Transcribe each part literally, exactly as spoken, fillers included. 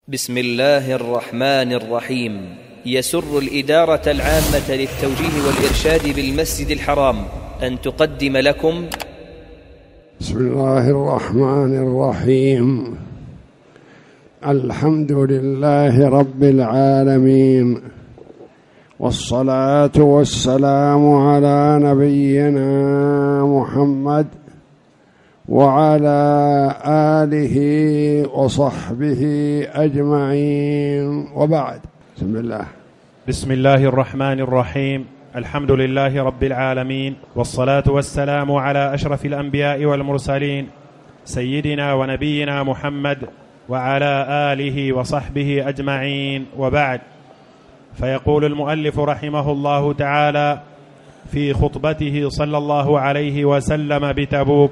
بسم الله الرحمن الرحيم. يسر الإدارة العامة للتوجيه والإرشاد بالمسجد الحرام أن تقدم لكم بسم الله الرحمن الرحيم. الحمد لله رب العالمين، والصلاة والسلام على نبينا محمد وعلى آله وصحبه أجمعين، وبعد. بسم الله بسم الله الرحمن الرحيم. الحمد لله رب العالمين، والصلاة والسلام على أشرف الأنبياء والمرسلين سيدنا ونبينا محمد وعلى آله وصحبه أجمعين، وبعد. فيقول المؤلف رحمه الله تعالى في خطبته صلى الله عليه وسلم بتبوك: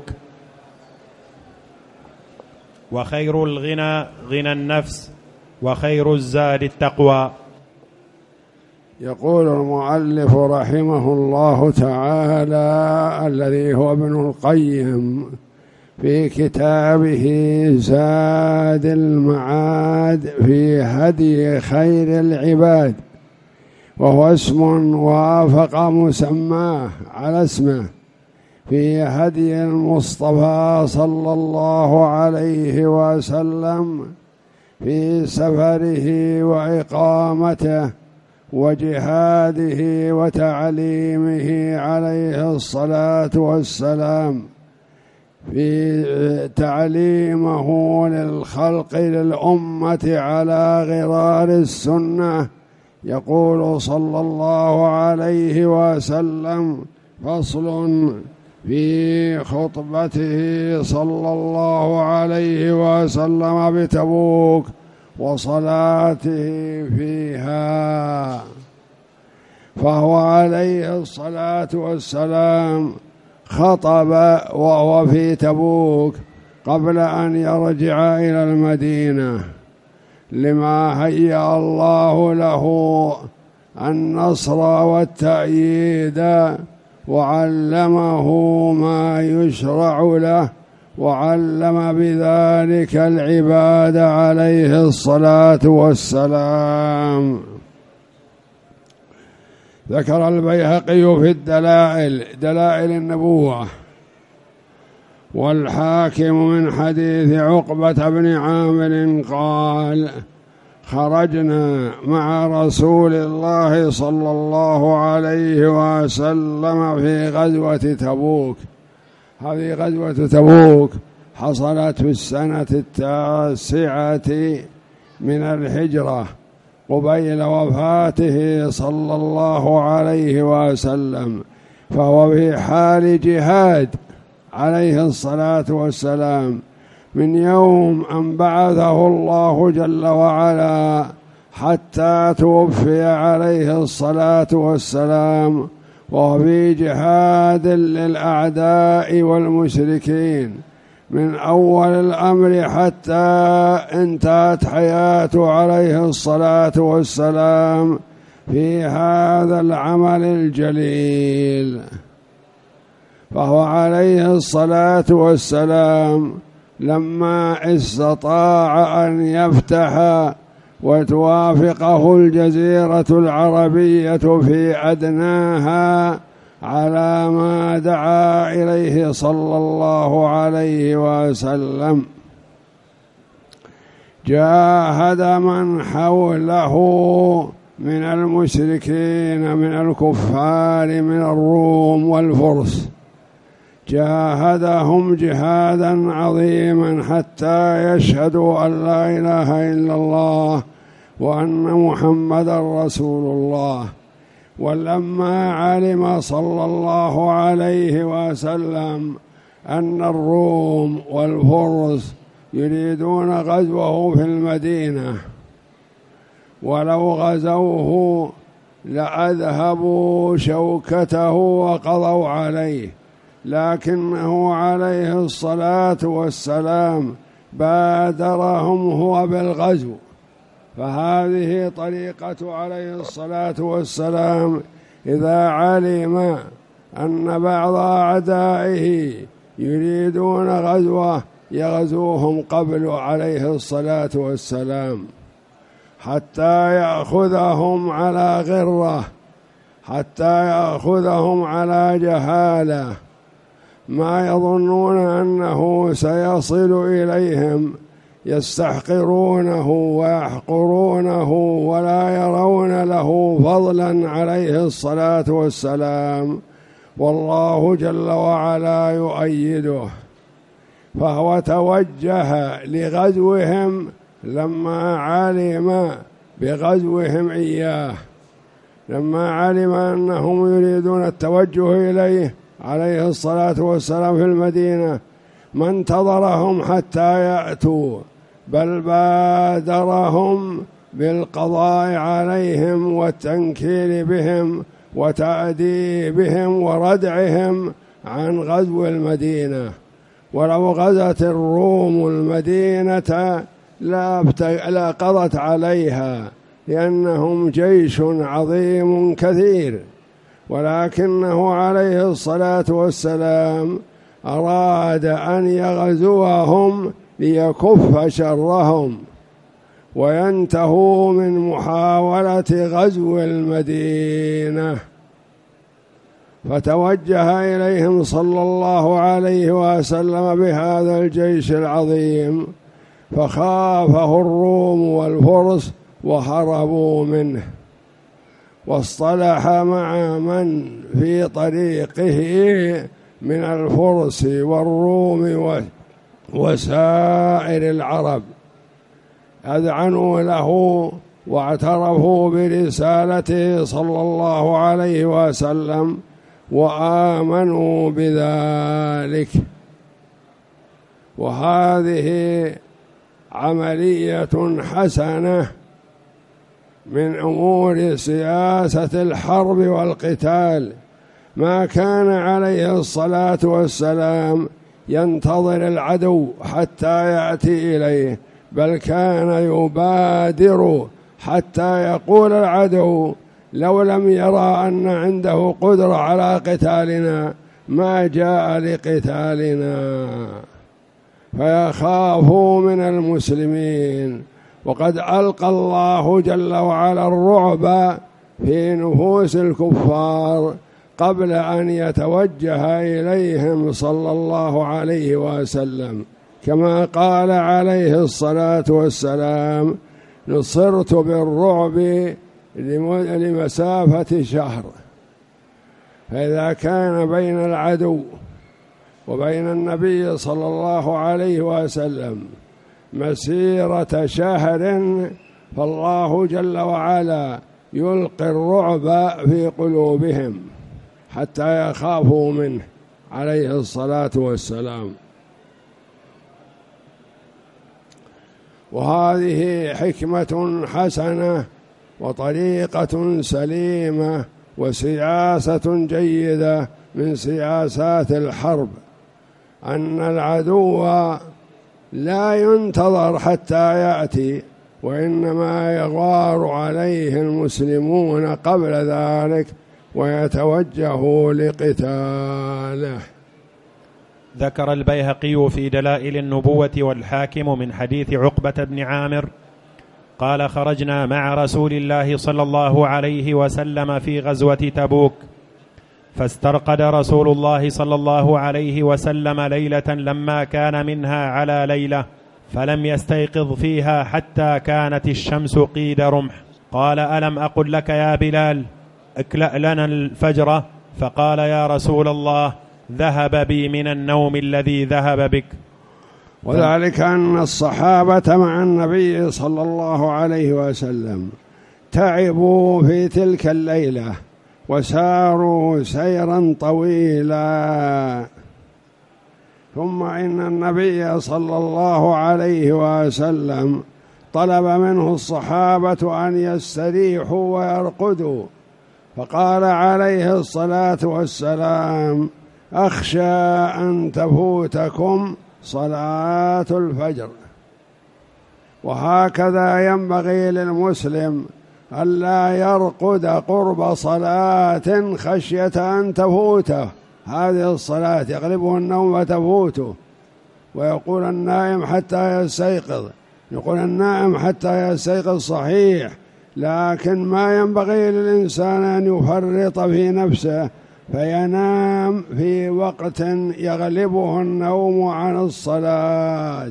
وخير الغنى غنى النفس، وخير الزاد التقوى. يقول المؤلف رحمه الله تعالى الذي هو ابن القيم في كتابه زاد المعاد في هدي خير العباد، وهو اسم وافق مسماه على اسمه، في هدي المصطفى صلى الله عليه وسلم في سفره وإقامته وجهاده وتعليمه عليه الصلاة والسلام، في تعليمه للخلق للأمة على غرار السنة. يقول صلى الله عليه وسلم: فصل في خطبته صلى الله عليه وسلم بتبوك وصلاته فيها. فهو عليه الصلاة والسلام خطب وهو في تبوك قبل أن يرجع إلى المدينة، لما هيأ الله له النصر والتأييد، وعلمه ما يشرع له، وعلم بذلك العباد عليه الصلاة والسلام. ذكر البيهقي في الدلائل دلائل النبوة والحاكم من حديث عقبة بن عامر قال: خرجنا مع رسول الله صلى الله عليه وسلم في غزوة تبوك. هذه غزوة تبوك حصلت في السنة التاسعة من الهجرة قبيل وفاته صلى الله عليه وسلم، فهو في حال جهاد عليه الصلاة والسلام من يوم أن بعثه الله جل وعلا حتى توفي عليه الصلاة والسلام، وهو في جهاد للأعداء والمشركين من أول الأمر حتى انتهت حياته عليه الصلاة والسلام في هذا العمل الجليل. فهو عليه الصلاة والسلام لما استطاع أن يفتح وتوافقه الجزيرة العربية في أدناها على ما دعا إليه صلى الله عليه وسلم، جاهد من حوله من المشركين من الكفار من الروم والفرس، جاهدهم جهادا عظيما حتى يشهدوا أن لا إله إلا الله وأن محمدا رسول الله. ولما علم صلى الله عليه وسلم أن الروم والفرس يريدون غزوه في المدينة، ولو غزوه لأذهبوا شوكته وقضوا عليه، لكنه عليه الصلاة والسلام بادرهم هو بالغزو. فهذه طريقة عليه الصلاة والسلام: إذا علم أن بعض أعدائه يريدون غزوه يغزوهم قبل عليه الصلاة والسلام. حتى يأخذهم على غرة، حتى يأخذهم على جهالة، ما يظنون أنه سيصل إليهم، يستحقرونه ويحقرونه ولا يرون له فضلا عليه الصلاة والسلام، والله جل وعلا يؤيده. فهو توجه لغزوهم لما علم بغزوهم إياه، لما علم أنهم يريدون التوجه إليه عليه الصلاة والسلام في المدينة، ما انتظرهم حتى يأتوا، بل بادرهم بالقضاء عليهم والتنكيل بهم وتأديبهم وردعهم عن غزو المدينة. ولو غزت الروم المدينة لا قضت عليها، لأنهم جيش عظيم كثير، ولكنه عليه الصلاة والسلام أراد أن يغزوهم ليكف شرهم وينتهوا من محاولة غزو المدينة، فتوجه إليهم صلى الله عليه وسلم بهذا الجيش العظيم، فخافه الروم والفرس وهربوا منه، واصطلح مع من في طريقه من الفرس والروم وسائر العرب، أذعنوا له واعترفوا برسالته صلى الله عليه وسلم وآمنوا بذلك. وهذه عملية حسنة من أمور سياسة الحرب والقتال. ما كان عليه الصلاة والسلام ينتظر العدو حتى يأتي إليه، بل كان يبادر حتى يقول العدو لو لم يرى أن عنده قدرة على قتالنا ما جاء لقتالنا، فيخافوا من المسلمين. وقد ألقى الله جل وعلا الرعب في نفوس الكفار قبل أن يتوجه إليهم صلى الله عليه وسلم، كما قال عليه الصلاة والسلام: نصرت بالرعب لمسافة شهر. فإذا كان بين العدو وبين النبي صلى الله عليه وسلم مسيرة شهر، فالله جل وعلا يلقي الرعب في قلوبهم حتى يخافوا منه عليه الصلاة والسلام. وهذه حكمة حسنة وطريقة سليمة وسياسة جيدة من سياسات الحرب، أن العدو لا ينتظر حتى يأتي، وإنما يغار عليه المسلمون قبل ذلك ويتوجهوا لقتاله. ذكر البيهقي في دلائل النبوة والحاكم من حديث عقبة بن عامر قال: خرجنا مع رسول الله صلى الله عليه وسلم في غزوة تبوك، فاسترقد رسول الله صلى الله عليه وسلم ليلة لما كان منها على ليلة، فلم يستيقظ فيها حتى كانت الشمس قيد رمح. قال: ألم أقل لك يا بلال اكلأ لنا الفجر؟ فقال: يا رسول الله ذهب بي من النوم الذي ذهب بك. وذلك أن الصحابة مع النبي صلى الله عليه وسلم تعبوا في تلك الليلة وساروا سيرا طويلا، ثم إن النبي صلى الله عليه وسلم طلب منه الصحابة أن يستريحوا ويرقدوا، فقال عليه الصلاة والسلام: أخشى أن تفوتكم صلاة الفجر. وهكذا ينبغي للمسلم ألا يرقد قرب صلاة خشية أن تفوته هذه الصلاة، يغلبه النوم وتفوته، ويقول النائم حتى يستيقظ، يقول النائم حتى يستيقظ صحيح، لكن ما ينبغي للإنسان أن يفرط في نفسه فينام في وقت يغلبه النوم عن الصلاة.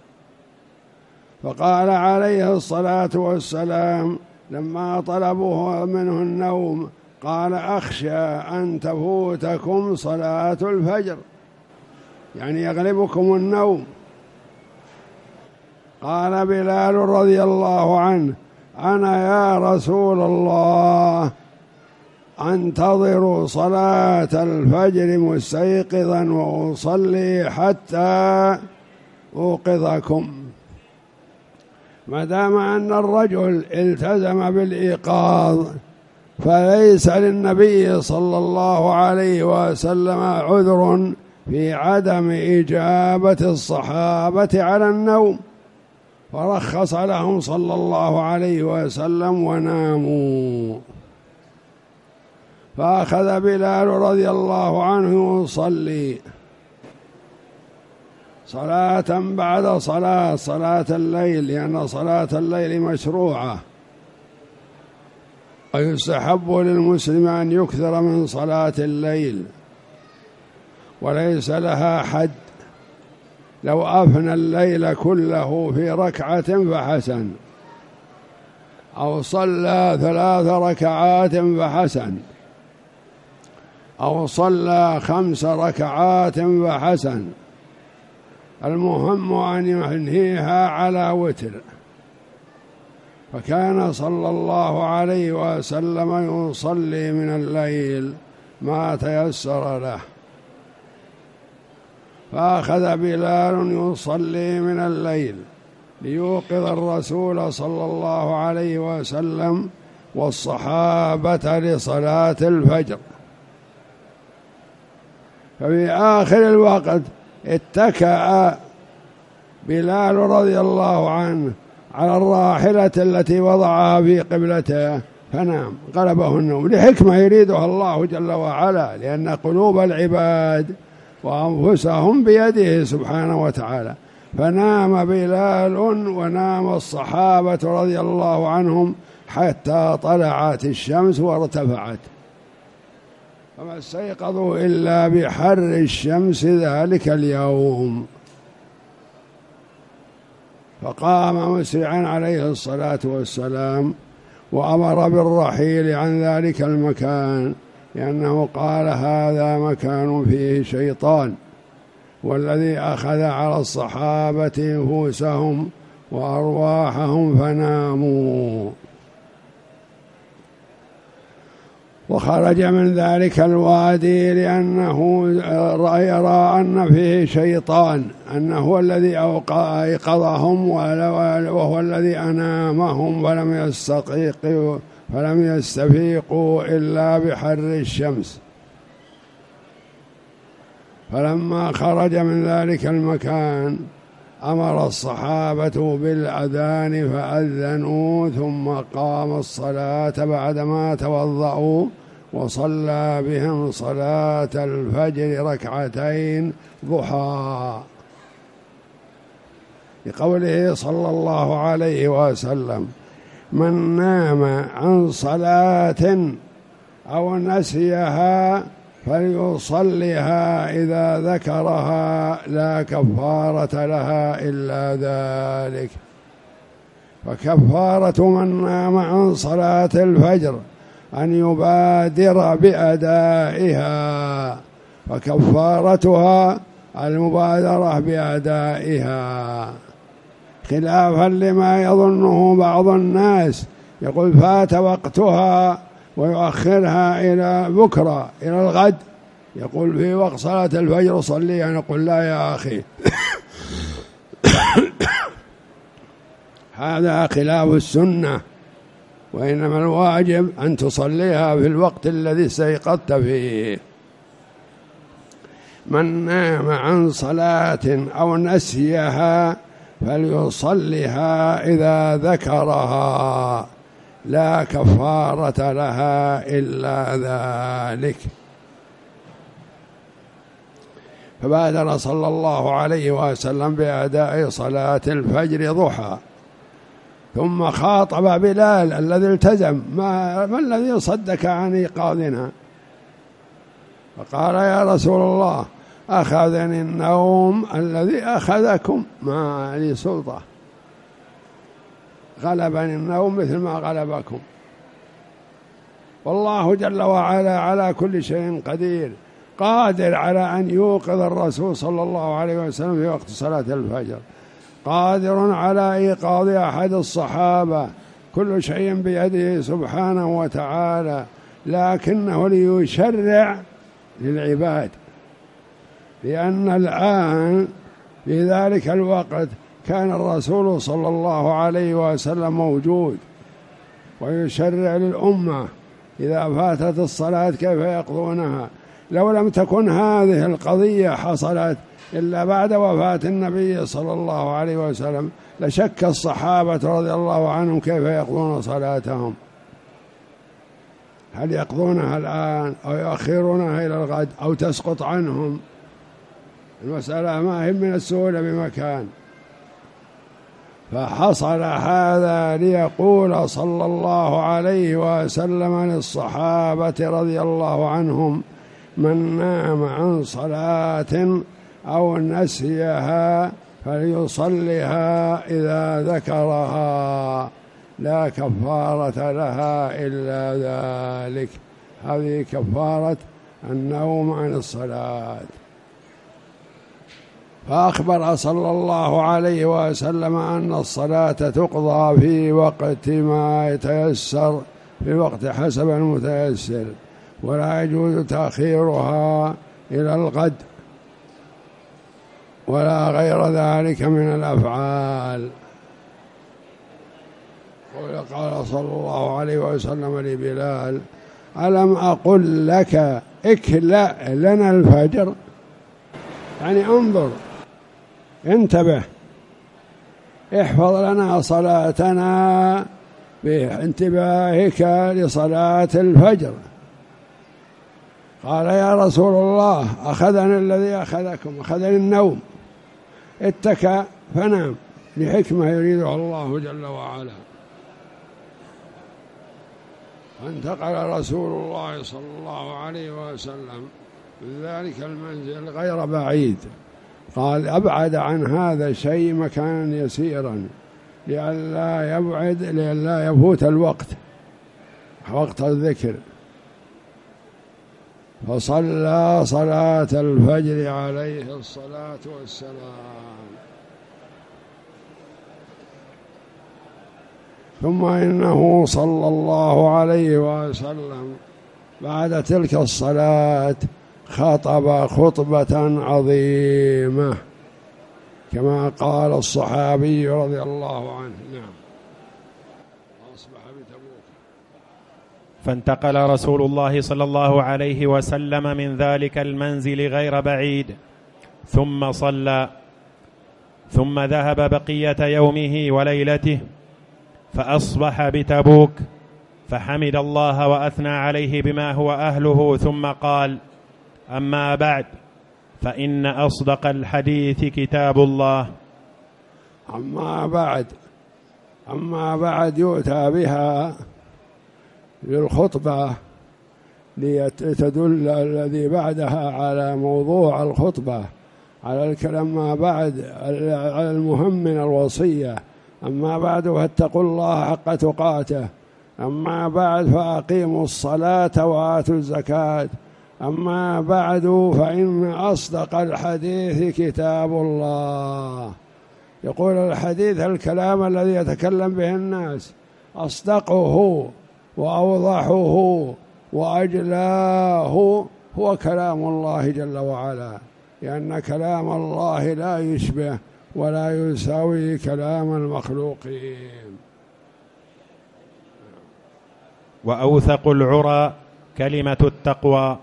فقال عليه الصلاة والسلام لما طلبوه منه النوم قال أخشى أن تفوتكم صلاة الفجر، يعني يغلبكم النوم. قال بلال رضي الله عنه أنا يا رسول الله أنتظر صلاة الفجر مستيقظا وأصلي حتى أوقظكم. ما دام أن الرجل التزم بالإيقاظ فليس للنبي صلى الله عليه وسلم عذر في عدم إجابة الصحابة على النوم، فرخص لهم صلى الله عليه وسلم وناموا. فأخذ بلال رضي الله عنه يصلي صلاة بعد صلاة، صلاة الليل، لأن صلاة الليل مشروعة، ويستحب للمسلم أن يكثر من صلاة الليل وليس لها حد. لو أفنى الليل كله في ركعة فحسن، أو صلى ثلاث ركعات فحسن، أو صلى خمس ركعات فحسن، المهم أن ينهيها على وتر. فكان صلى الله عليه وسلم يصلي من الليل ما تيسر له. فأخذ بلال يصلي من الليل ليوقظ الرسول صلى الله عليه وسلم والصحابة لصلاة الفجر. ففي آخر الوقت اتكأ بلال رضي الله عنه على الراحلة التي وضعها في قبلته فنام، غلبه النوم لحكمة يريدها الله جل وعلا، لأن قلوب العباد وأنفسهم بيده سبحانه وتعالى. فنام بلال ونام الصحابة رضي الله عنهم حتى طلعت الشمس وارتفعت، فما استيقظوا إلا بحر الشمس ذلك اليوم. فقام مسرعا عليه الصلاة والسلام وأمر بالرحيل عن ذلك المكان، لأنه قال هذا مكان فيه شيطان، والذي أخذ على الصحابة نفوسهم وأرواحهم فناموا. وخرج من ذلك الوادي لأنه يرى أن فيه شيطان، أنه هو الذي أيقظهم وهو الذي أنامهم، فلم يستيقظوا فلم يستفيقوا إلا بحر الشمس. فلما خرج من ذلك المكان أمر الصحابة بالأذان فأذنوا، ثم قام الصلاة بعدما توضأوا وصلى بهم صلاة الفجر ركعتين ضحى، لقوله صلى الله عليه وسلم من نام عن صلاة أو نسيها فليصلها إذا ذكرها لا كفارة لها إلا ذلك. فكفارة من نام عن صلاة الفجر أن يبادر بأدائها، فكفارتها المبادرة بأدائها، خلافا لما يظنه بعض الناس، يقول فات وقتها ويؤخرها إلى بكرة إلى الغد، يقول في وقت صلاة الفجر صليها، نقول لا يا أخي هذا خلاف السنة، وإنما الواجب أن تصليها في الوقت الذي استيقظت فيه. من نام عن صلاة أو نسيها فليصلها إذا ذكرها لا كفارة لها إلا ذلك. فبادر صلى الله عليه وسلم بأداء صلاة الفجر ضحى، ثم خاطب بلال الذي التزم: ما, ما الذي صدك عن إيقاظنا؟ فقال: يا رسول الله، أخذني النوم الذي أخذكم، ما لي سلطة، غلبني النوم مثل ما غلبكم، والله جل وعلا على كل شيء قدير، قادر على أن يوقظ الرسول صلى الله عليه وسلم في وقت صلاة الفجر، قادر على إيقاظ أحد الصحابة، كل شيء بيده سبحانه وتعالى، لكنه ليشرع للعباد، لأن الآن في ذلك الوقت كان الرسول صلى الله عليه وسلم موجود ويشرع للأمة إذا فاتت الصلاة كيف يقضونها. لو لم تكن هذه القضية حصلت إلا بعد وفاة النبي صلى الله عليه وسلم لشك الصحابة رضي الله عنهم كيف يقضون صلاتهم، هل يقضونها الآن أو يؤخرونها إلى الغد أو تسقط عنهم؟ المسألة ما هي من السهولة بمكان. فحصل هذا ليقول صلى الله عليه وسلم للصحابة رضي الله عنهم: من نام عن صلاة أو نسيها فليصلها إذا ذكرها، لا كفارة لها إلا ذلك. هذه كفارة النوم عن الصلاة. فأخبر صلى الله عليه وسلم أن الصلاة تقضى في وقت ما يتيسر، في وقت حسب المتيسر، ولا يجوز تأخيرها إلى الغد ولا غير ذلك من الأفعال. قال صلى الله عليه وسلم لبلال: ألم أقل لك اكلأ لنا الفجر؟ يعني انظر، انتبه، احفظ لنا صلاتنا بانتباهك لصلاة الفجر. قال: يا رسول الله، أخذني الذي أخذكم، أخذني النوم، اتكى فنام لحكمة يريدها الله جل وعلا. فانتقل رسول الله صلى الله عليه وسلم من ذلك المنزل غير بعيد، قال: أبعد عن هذا شيء مكانا يسيرا لئلا يبعد لئلا يفوت الوقت، وقت الذكر. فصلى صلاة الفجر عليه الصلاة والسلام. ثم إنه صلى الله عليه وسلم بعد تلك الصلاة خطب خطبة عظيمة كما قال الصحابي رضي الله عنه. نعم. أصبح بتبوك. فانتقل رسول الله صلى الله عليه وسلم من ذلك المنزل غير بعيد، ثم صلى، ثم ذهب بقية يومه وليلته، فأصبح بتبوك، فحمد الله وأثنى عليه بما هو أهله، ثم قال: أما بعد، فإن أصدق الحديث كتاب الله. أما بعد أما بعد يؤتى بها للخطبة لتدل الذي بعدها على موضوع الخطبة، على الكلام ما بعد، على المهم من الوصية. أما بعد فاتقوا الله حق تقاته، أما بعد فأقيموا الصلاة وآتوا الزكاة، أما بعد فإن أصدق الحديث كتاب الله. يقول الحديث الكلام الذي يتكلم به الناس، أصدقه وأوضحه وأجلاه هو كلام الله جل وعلا، لأن كلام الله لا يشبه ولا يساوي كلام المخلوقين. وأوثق العرى كلمة التقوى.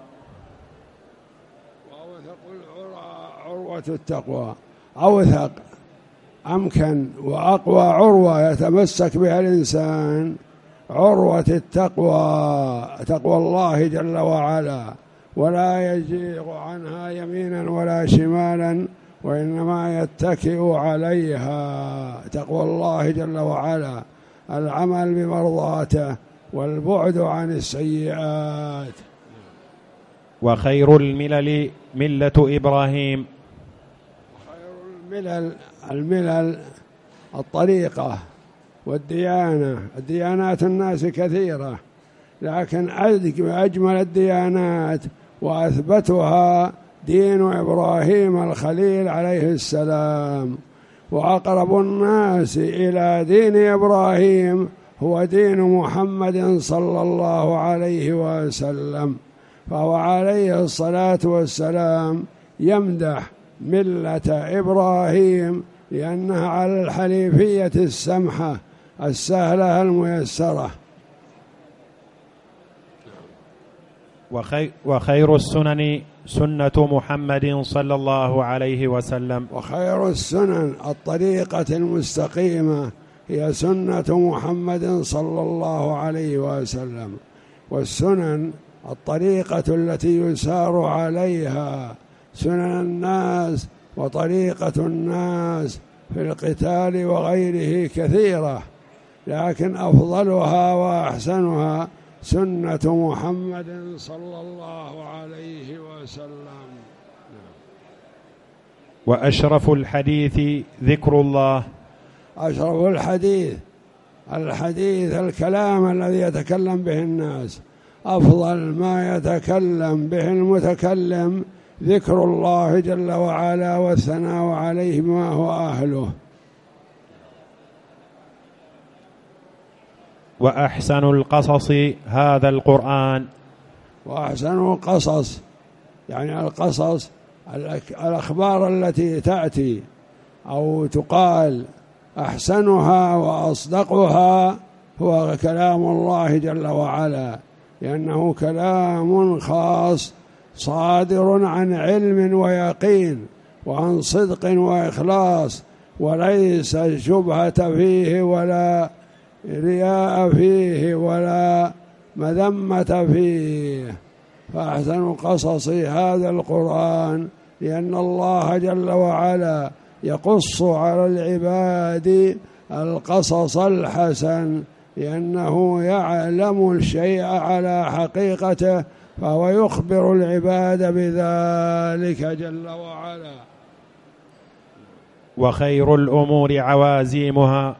وأوثق العرى عروة التقوى، أوثق أمكن وأقوى عروة يتمسك بها الإنسان عروة التقوى، تقوى الله جل وعلا، ولا يزيغ عنها يمينا ولا شمالا، وإنما يتكئ عليها. تقوى الله جل وعلا العمل بمرضاته والبعد عن السيئات. وخير الملل ملة إبراهيم. خير الملل الملل الطريقة والديانة. الديانات الناس كثيرة، لكن أجمل الديانات وأثبتها دين إبراهيم الخليل عليه السلام. وأقرب الناس إلى دين إبراهيم هو دين محمد صلى الله عليه وسلم، فهو عليه الصلاة والسلام يمدح ملة إبراهيم لأنها على الحنيفية السمحة السهلة الميسرة. وخير السنن سنة محمد صلى الله عليه وسلم. وخير السنن الطريقة المستقيمة هي سنة محمد صلى الله عليه وسلم. والسنن الطريقة التي يسار عليها سنن الناس وطريقة الناس في القتال وغيره كثيرة، لكن أفضلها وأحسنها سنة محمد صلى الله عليه وسلم. وأشرف الحديث ذكر الله. أشرف الحديث الحديث الكلام الذي يتكلم به الناس. أفضل ما يتكلم به المتكلم ذكر الله جل وعلا والثناء عليه بما هو أهله. وأحسن القصص هذا القرآن. وأحسن القصص يعني القصص الأخبار التي تأتي أو تقال أحسنها وأصدقها هو كلام الله جل وعلا، لأنه كلام خاص صادر عن علم ويقين وعن صدق وإخلاص، وليس شبهة فيه ولا رياء فيه ولا مذمة فيه. فأحسن قصص هذا القرآن لأن الله جل وعلا يقص على العباد القصص الحسن، لأنه يعلم الشيء على حقيقته فهو يخبر العباد بذلك جل وعلا. وخير الأمور عوازيمها.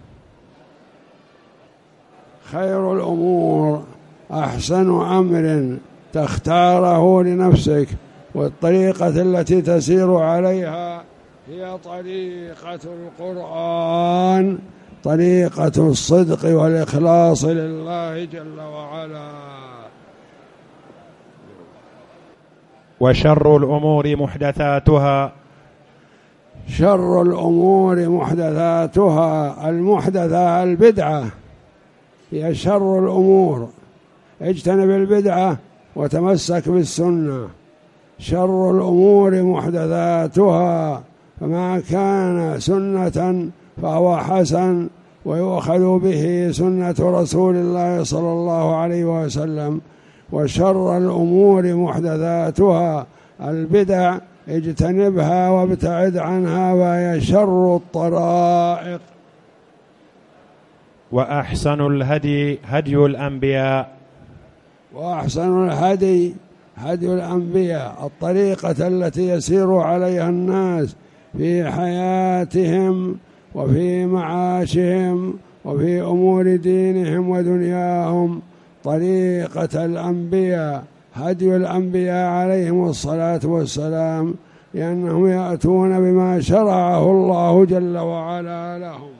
خير الأمور أحسن أمر تختاره لنفسك، والطريقة التي تسير عليها هي طريقة القرآن، طريقة الصدق والإخلاص لله جل وعلا. وشر الأمور محدثاتها. شر الأمور محدثاتها. المحدثة البدعة هي شر الأمور. اجتنب البدعة وتمسك بالسنة. شر الأمور محدثاتها، فما كان سنة فهو حسن ويؤخذ به سنة رسول الله صلى الله عليه وسلم. وشر الأمور محدثاتها البدع اجتنبها وابتعد عنها، وهي شر الطرائق. وأحسن الهدي هدي الأنبياء. وأحسن الهدي هدي الأنبياء، الطريقة التي يسير عليها الناس في حياتهم وفي معاشهم وفي أمور دينهم ودنياهم. طريقة الأنبياء هدي الأنبياء عليهم الصلاة والسلام، لأنهم يأتون بما شرعه الله جل وعلا لهم.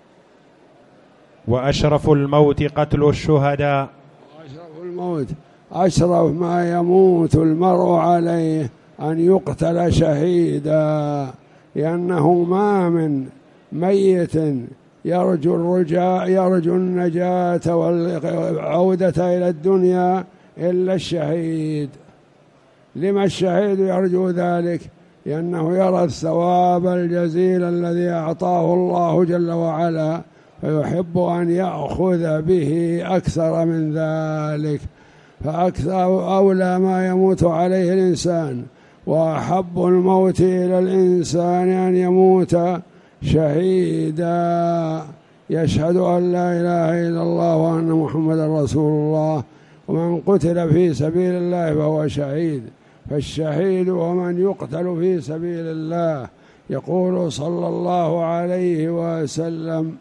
وأشرف الموت قتل الشهداء. وأشرف الموت أشرف ما يموت المرء عليه أن يقتل شهيدا، لأنه ما من ميت يرجو الرجاء يرجو النجاة والعودة إلى الدنيا إلا الشهيد. لما الشهيد يرجو ذلك؟ لأنه يرى الثواب الجزيل الذي أعطاه الله جل وعلا، فيحب أن يأخذ به أكثر من ذلك. فأكثر أولى ما يموت عليه الإنسان، وأحب الموت إلى الإنسان أن يموت شهيدا يشهد أن لا إله إلا الله وأن محمدا رسول الله. ومن قتل في سبيل الله فهو شهيد، فالشهيد هو من يقتل في سبيل الله. يقول صلى الله عليه وسلم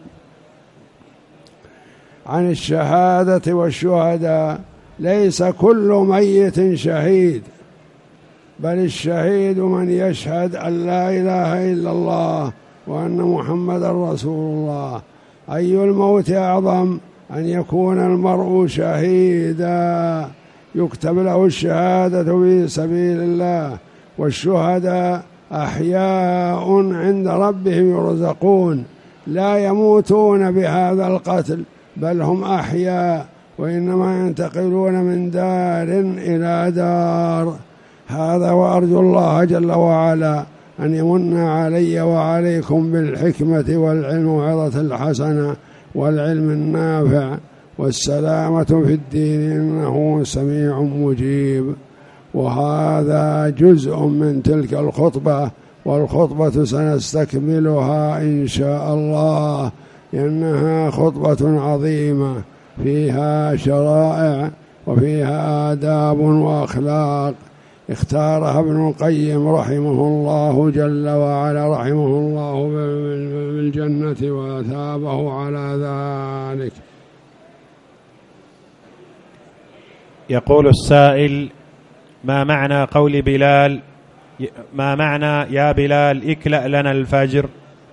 عن الشهادة والشهداء: ليس كل ميت شهيد، بل الشهيد من يشهد أن لا إله إلا الله وأن محمدا رسول الله. أي الموت أعظم؟ أن يكون المرء شهيدا يكتب له الشهادة في سبيل الله. والشهداء أحياء عند ربهم يرزقون، لا يموتون بهذا القتل، بل هم أحياء، وإنما ينتقلون من دار إلى دار. هذا وأرجو الله جل وعلا أن يمن علي وعليكم بالحكمة والعلم والعظة الحسنة والعلم النافع والسلامة في الدين، إنه سميع مجيب. وهذا جزء من تلك الخطبة، والخطبة سنستكملها إن شاء الله، إنها خطبة عظيمة فيها شرائع وفيها آداب وأخلاق اختارها ابن القيم رحمه الله جل وعلا، رحمه الله بالجنة وثابه على ذلك. يقول السائل: ما معنى قول بلال ما معنى يا بلال اكلأ لنا الفجر؟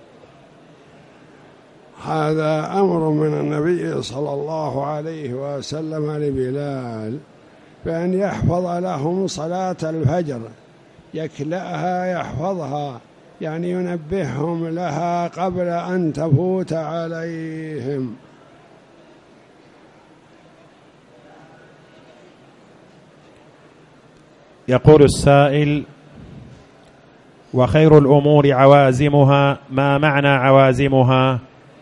هذا أمر من النبي صلى الله عليه وسلم لبلال بأن يحفظ لهم صلاة الفجر، يكلأها يحفظها، يعني ينبههم لها قبل أن تفوت عليهم. يقول السائل: وخير الأمور عوازمها، ما معنى عوازمها؟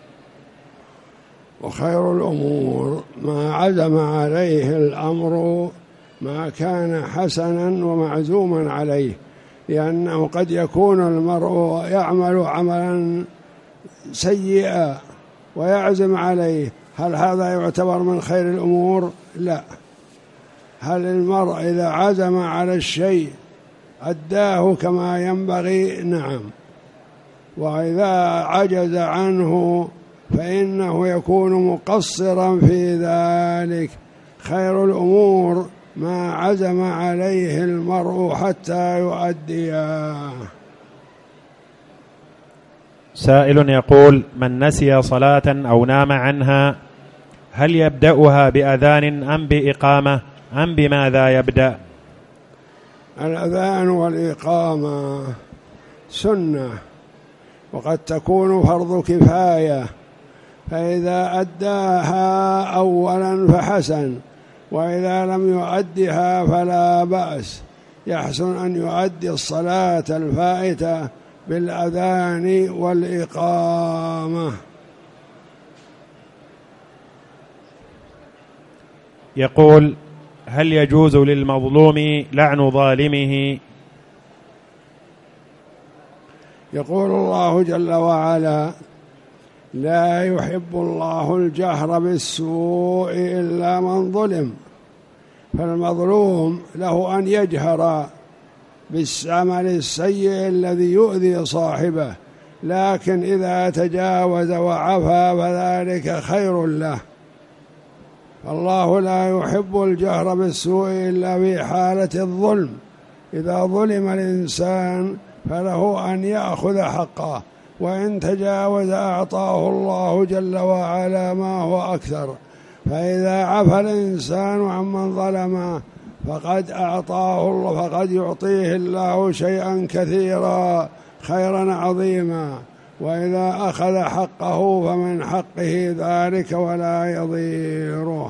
وخير الأمور ما عزم عليه الأمر، ما كان حسنا ومعزوما عليه، لأنه قد يكون المرء يعمل عملا سيئا ويعزم عليه، هل هذا يعتبر من خير الأمور؟ لا. هل المرء إذا عزم على الشيء أداه كما ينبغي؟ نعم. وإذا عجز عنه فإنه يكون مقصرا في ذلك. خير الأمور ما عزم عليه المرء حتى يؤديه. سائل يقول: من نسي صلاة أو نام عنها هل يبدأها بأذان أم بإقامة أم بماذا يبدأ؟ الأذان والإقامة سنة، وقد تكون فرض كفاية، فإذا أداها أولا فحسن، وإذا لم يؤدها فلا بأس. يحسن أن يؤدي الصلاة الفائتة بالأذان والإقامة. يقول: هل يجوز للمظلوم لعن ظالمه؟ يقول الله جل وعلا: لا يحب الله الجهر بالسوء إلا من ظلم. فالمظلوم له أن يجهر بالعمل السيء الذي يؤذي صاحبه، لكن إذا تجاوز وعفى فذلك خير له. الله لا يحب الجهر بالسوء إلا في حالة الظلم. إذا ظلم الإنسان فله أن يأخذ حقه، وإن تجاوز أعطاه الله جل وعلا ما هو أكثر. فإذا عفى الإنسان عمن ظلمه فقد أعطاه الله، فقد يعطيه الله شيئا كثيرا، خيرا عظيما. وإذا أخذ حقه فمن حقه ذلك ولا يضيره.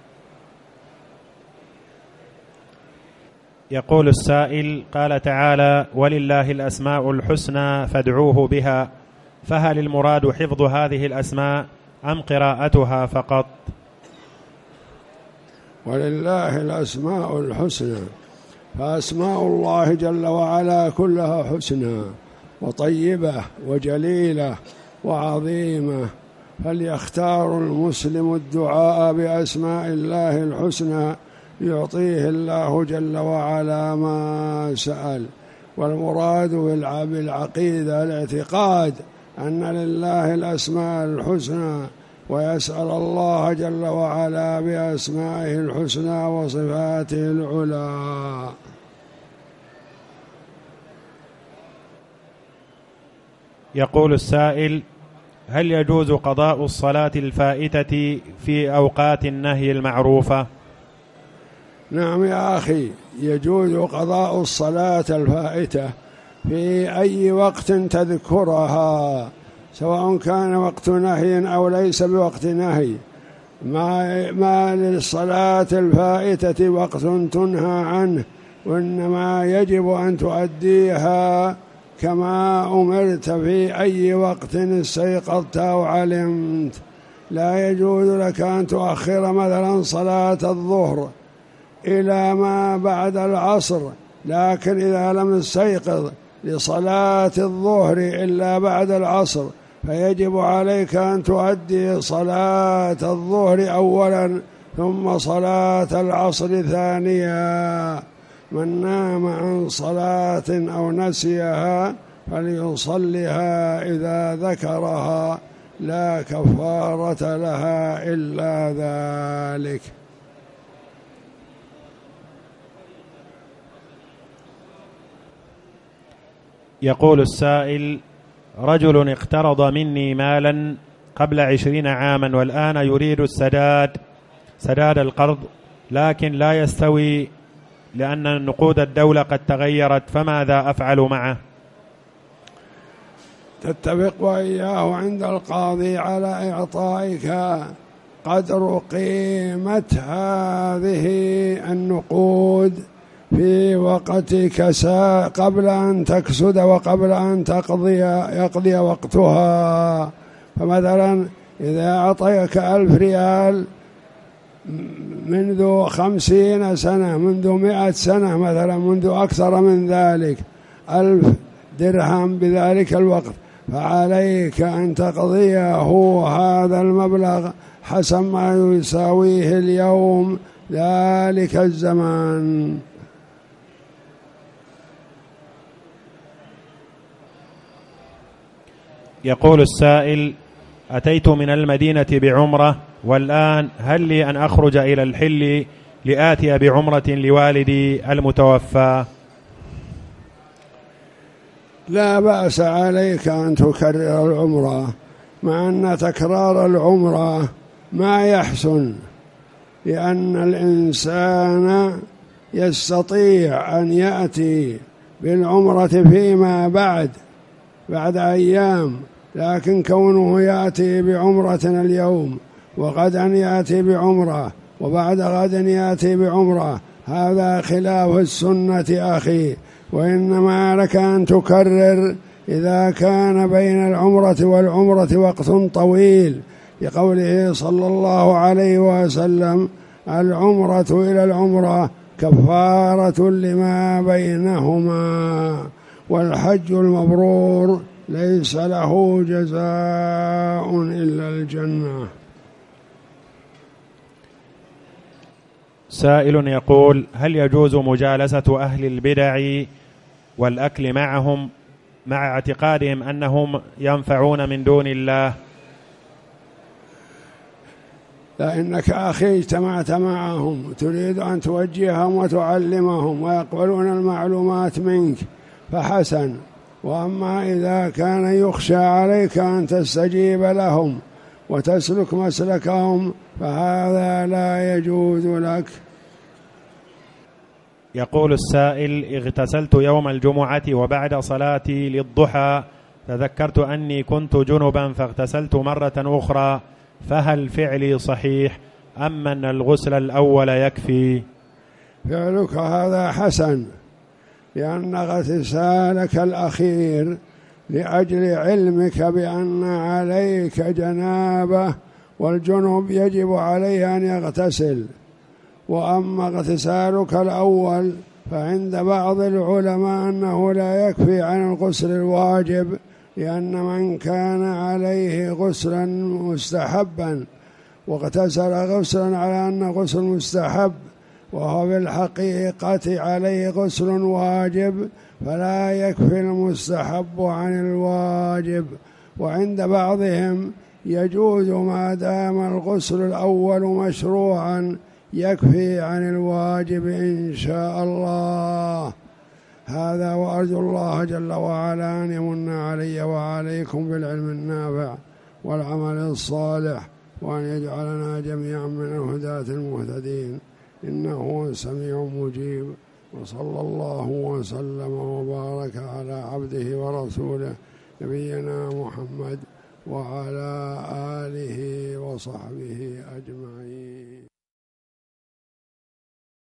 يقول السائل: قال تعالى: ولله الأسماء الحسنى فادعوه بها، فهل المراد حفظ هذه الأسماء أم قراءتها فقط؟ ولله الأسماء الحسنى، فأسماء الله جل وعلا كلها حسنى وطيبة وجليلة وعظيمة، فليختار المسلم الدعاء بأسماء الله الحسنى يعطيه الله جل وعلا ما سأل. والمراد بالعقيدة الاعتقاد أن لله الأسماء الحسنى، ويسأل الله جل وعلا بأسمائه الحسنى وصفاته العلى. يقول السائل: هل يجوز قضاء الصلاة الفائتة في أوقات النهي المعروفة؟ نعم يا أخي، يجوز قضاء الصلاة الفائتة في أي وقت تذكرها، سواء كان وقت نهي أو ليس بوقت نهي. ما, ما للصلاة الفائتة وقت تنهى عنه، وإنما يجب أن تؤديها كما أمرت في أي وقت استيقظت أو علمت. لا يجوز لك أن تؤخر مثلا صلاة الظهر إلى ما بعد العصر، لكن إذا لم تستيقظ لصلاة الظهر إلا بعد العصر فيجب عليك أن تؤدي صلاة الظهر أولا ثم صلاة العصر ثانيا. من نام عن صلاة أو نسيها فليصلها إذا ذكرها، لا كفارة لها إلا ذلك. يقول السائل: رجل اقترض مني مالا قبل عشرين عاما والآن يريد السداد سداد القرض، لكن لا يستوي لأن نقود الدولة قد تغيرت، فماذا أفعل معه؟ تتفق وإياه عند القاضي على إعطائك قدر قيمة هذه النقود في وقتك قبل أن تكسد وقبل أن تقضي يقضي وقتها. فمثلا إذا أعطيك ألف ريال منذ خمسين سنة، منذ مئة سنة مثلا، منذ أكثر من ذلك، ألف درهم بذلك الوقت، فعليك أن تقضيه هذا المبلغ حسب ما يساويه اليوم ذلك الزمان. يقول السائل: أتيت من المدينة بعمرة والآن هل لي أن أخرج إلى الحل لآتي بعمرة لوالدي المتوفى؟ لا بأس عليك أن تكرر العمرة، مع أن تكرار العمرة ما يحسن، لأن الإنسان يستطيع أن يأتي بالعمرة فيما بعد بعد أيام، لكن كونه يأتي بعمرة اليوم وغدا يأتي بعمرة وبعد غد يأتي بعمرة، هذا خلاف السنة أخي. وإنما لك أن تكرر إذا كان بين العمرة والعمرة وقت طويل، لقوله صلى الله عليه وسلم: العمرة إلى العمرة كفارة لما بينهما، والحج المبرور ليس له جزاء إلا الجنة. سائل يقول: هل يجوز مجالسة أهل البدع والأكل معهم مع اعتقادهم أنهم ينفعون من دون الله؟ لأنك أخي اجتمعت معهم تريد أن توجههم وتعلمهم ويقبلون المعلومات منك فحسن، وأما إذا كان يخشى عليك أن تستجيب لهم وتسلك مسلكهم فهذا لا يجوز لك. يقول السائل: اغتسلت يوم الجمعة وبعد صلاتي للضحى تذكرت أني كنت جنبا فاغتسلت مرة أخرى، فهل فعلي صحيح أم أن الغسل الأول يكفي؟ فعلك هذا حسن، لأن اغتسالك الأخير لأجل علمك بأن عليك جنابة، والجنب يجب عليه أن يغتسل، وأما اغتسالك الأول فعند بعض العلماء أنه لا يكفي عن الغسل الواجب، لأن من كان عليه غسلا مستحبا واغتسل غسلا على أن غسل مستحب وهو بالحقيقة عليه غسل واجب فلا يكفي المستحب عن الواجب. وعند بعضهم يجوز ما دام الغسل الأول مشروعا يكفي عن الواجب إن شاء الله. هذا وأرجو الله جل وعلا أن يمن علي وعليكم بالعلم النافع والعمل الصالح، وأن يجعلنا جميعا من الهداة المهتدين، إنه سميع مجيب. وصلى الله وسلم وبارك على عبده ورسوله نبينا محمد وعلى آله وصحبه أجمعين.